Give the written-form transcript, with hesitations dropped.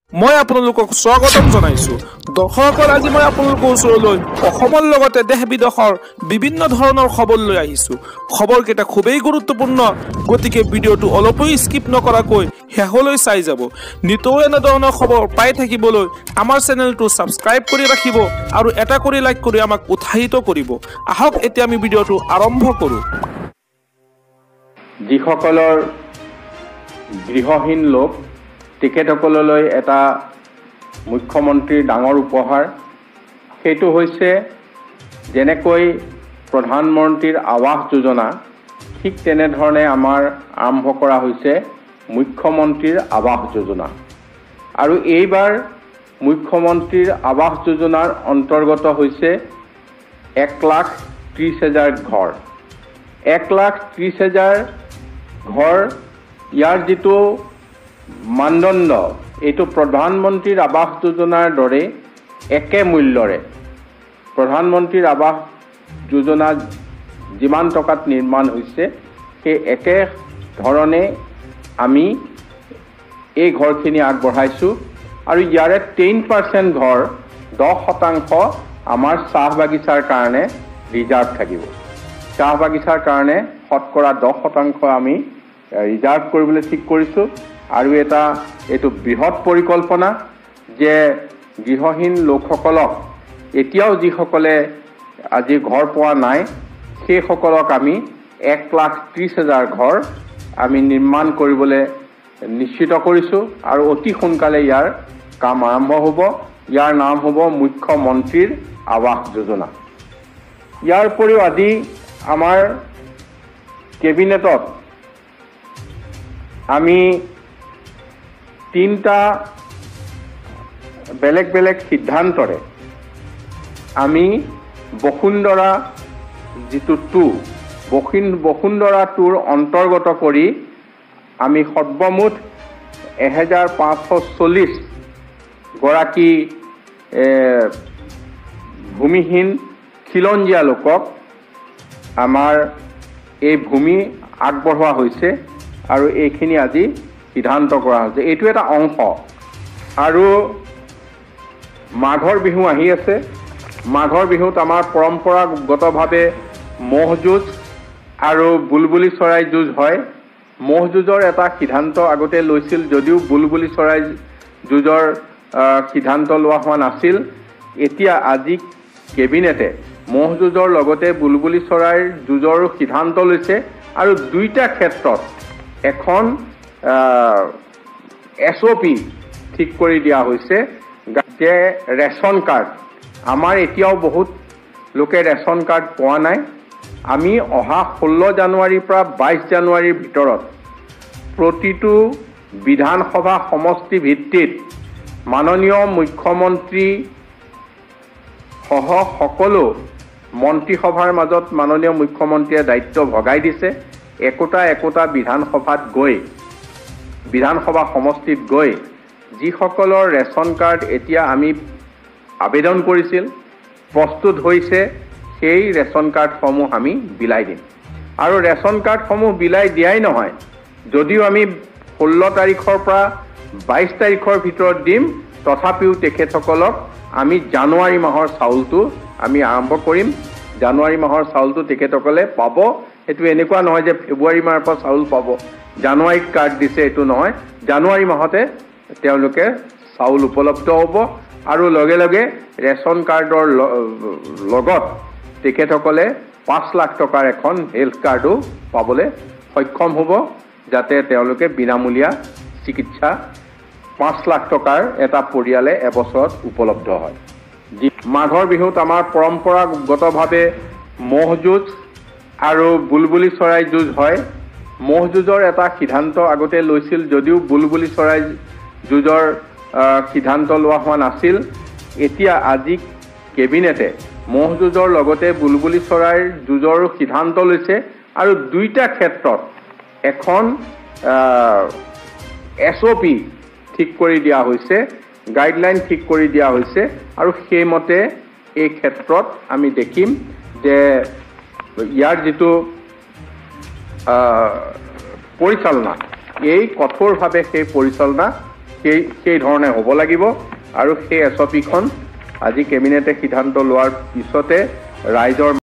মই আপোনালোকক স্বাগতম জনাইছো দৰ্শকৰ আজি মই আপোনালোকৰ ওচৰলৈ অসমৰ লগতে দেশ বিদেশৰ বিভিন্ন ধৰণৰ খবৰ লৈ আহিছো খবৰকেইটা খুবেই গুৰুত্বপূৰ্ণ গতিকে ভিডিঅটো অলপো স্কিপ নকৰাকৈ শেষলৈ চাই যাব নিতৌ এনে ধৰণৰ খবৰ পাই থাকিবলৈ আমাৰ চেনেলটো সাবস্ক্ৰাইব কৰি ৰাখিব আৰু এটা কৰি লাইক কৰি আমাক উৎসাহিত কৰিব আহক এতিয়া আমি ভিডিঅটো আৰম্ভ কৰো যিসকলৰ গৃহহীন লোক তেখেতসকললৈ এটা মুখ্যমন্ত্ৰীৰ ডাঙৰ উপহাৰ সেইটো হৈছে যেনেকৈ প্ৰধানমন্ত্ৰীৰ আৱাস যোজনা ঠিক তেনেধৰণে আমাৰ আৰম্ভ কৰা হৈছে মুখ্যমন্ত্ৰীৰ আৱাস যোজনা আৰু এইবাৰ মুখ্যমন্ত্ৰীৰ আৱাস যোজনাৰ অন্তৰ্গত হৈছে 1,30,000 ঘৰ 1,30,000 ঘৰ ইয়াৰ যিটো মানদণ্ড এইটো প্ৰধানমন্ত্ৰীৰ আৱাস যোজনাৰ দৰে একে মূল্যৰে প্ৰধানমন্ত্ৰীৰ আৱাস যোজনা যিমান টকাত নিৰ্মাণ হৈছে সেই একে ধৰণে আমি এই ঘৰখিনি আগবঢ়াইছোঁ আৰু ইয়াৰে 10% ঘৰ 10% আমাৰ চাহ বাগিচাৰ কাৰণে ৰিজাৰ্ভ থাকিব চাহ বাগিচাৰ কাৰণে শতকৰা 10% আমি ৰিজাৰ্ভ কৰিবলৈ ঠিক কৰিছোঁ আৰু এইটো বৃহৎ পৰিকল্পনা যে গৃহহীন লোকসকলক এতিয়াও যিসকলে আজি ঘৰ পোৱা নাই সেইসকলক আমি 1,30,000 ঘৰ আমি নিৰ্মাণ কৰিবলৈ নিশ্চিত কৰিছোঁ আৰু অতি সোনকালে ইয়াৰ কাম আৰম্ভ হ'ব ইয়াৰ নাম হ'ব মুখ্যমন্ত্ৰীৰ আৱাস যোজনা ইয়াৰ উপৰিও আজি আমাৰ কেবিনেটত আমি তিনিটা বেলেগ বেলেগ সিদ্ধান্তৰে আমি বসুন্ধৰা যিটো বসুন্ধৰা টুৰ অন্তৰ্গত কৰি আমি সৰ্বমুঠ 1,540 গৰাকী ভূমিহীন খিলঞ্জীয়া লোকক আমাৰ এই ভূমি আগবঢ়োৱা হৈছে আৰু এইখিনি আজি সিদ্ধান্ত কৰা হৈছে এইটো এটা অংশ আৰু মাঘৰ বিহু আহি আছে মাঘৰ বিহুত আমাৰ পৰম্পৰাগতভাৱে মহ যুঁজ আৰু বুলবুলি চৰাই যুঁজ হয় মহ যুঁজৰ এটা সিদ্ধান্ত আগতে লৈছিল যদিও বুলবুলি চৰাই যুঁজৰ সিদ্ধান্ত লোৱা হোৱা নাছিল এতিয়া আজি কেবিনেটে মহ যুঁজৰ লগতে বুলবুলি চৰাইৰ যুঁজৰ সিদ্ধান্ত লৈছে আৰু দুইটা ক্ষেত্ৰত এখন SOP ঠিক কৰি দিয়া হৈছে যে ৰেচন কাৰ্ড আমাৰ এতিয়াও বহুত লোকে ৰেচন কাৰ্ড পোৱা নাই আমি অহা 16 জানুৱাৰীৰ পৰা 22 জানুৱাৰীৰ ভিতৰত প্ৰতিটো বিধানসভা সমষ্টি ভিত্তিত মাননীয় মুখ্যমন্ত্ৰী সহ সকলো মন্ত্ৰীসভাৰ মাজত মাননীয় মুখ্যমন্ত্ৰীয়ে দায়িত্ব ভগাই দিছে একোটা বিধানসভাত গৈ বিধানসভা সমষ্টিত গৈ যিসকলৰ ৰেচন কাৰ্ড এতিয়া আমি আবেদন কৰিছিল প্ৰস্তুত হৈছে সেই ৰেচন কাৰ্ডসমূহ আমি বিলাই দিম আৰু ৰেচন কাৰ্ডসমূহ বিলাই দিয়াই নহয় যদিও আমি 16 তাৰিখৰ পৰা 22 তাৰিখৰ ভিতৰত দিম তথাপিও তেখেতসকলক আমি জানুৱাৰী মাহৰ চাউলটো আমি আৰম্ভ কৰিম জানুৱাৰী মাহৰ চাউলটো তেখেতসকলে পাব এটো এনেকুৱা নহয় যে ফেব্ৰুৱাৰী মাহৰ পৰা চাউল পাব জানুৱাৰীত কাৰ্ড দিছে এটো নহয় জানুৱাৰী মাহতে তেওঁলোকে চাউল উপলব্ধ হ'ব আৰু লগে লগে ৰেচন কাৰ্ডৰ লগত তেখেতসকলে 5 লাখ টকাৰ এখন হেলথ কাৰ্ডো পাবলৈ সক্ষম হ'ব যাতে তেওঁলোকে বিনামূলীয়া চিকিৎসা 5 লাখ টকাৰ এটা পৰিয়ালে এবছৰত উপলব্ধ হয় মাঘৰ বিহুত আমাৰ পৰম্পৰাগতভাৱে মহ যুঁজ আৰু বুলবুলি চৰাই যুঁজ হয় মহ যুঁজৰ এটা সিদ্ধান্ত আগতে লৈছিল যদিও বুলবুলি চৰাই যুঁজৰ সিদ্ধান্ত লোৱা হোৱা নাছিল এতিয়া আজি কেবিনেটে মহ যুঁজৰ লগতে বুলবুলি চৰাইৰ যুঁজৰ সিদ্ধান্ত লৈছে আৰু দুইটা ক্ষেত্ৰত এখন SOP ঠিক কৰি দিয়া হৈছে গাইডলাইন ঠিক কৰি দিয়া হৈছে আৰু সেইমতে এই ক্ষেত্ৰত আমি দেখিম যে ইয়াৰ যিটো পৰিচালনা এই কঠোৰভাৱে সেই পৰিচালনা সেই ধৰণে হ'ব লাগিব আৰু সেই SOPখন আজি কেবিনেটে সিদ্ধান্ত লোৱাৰ পিছতে ৰাইজৰ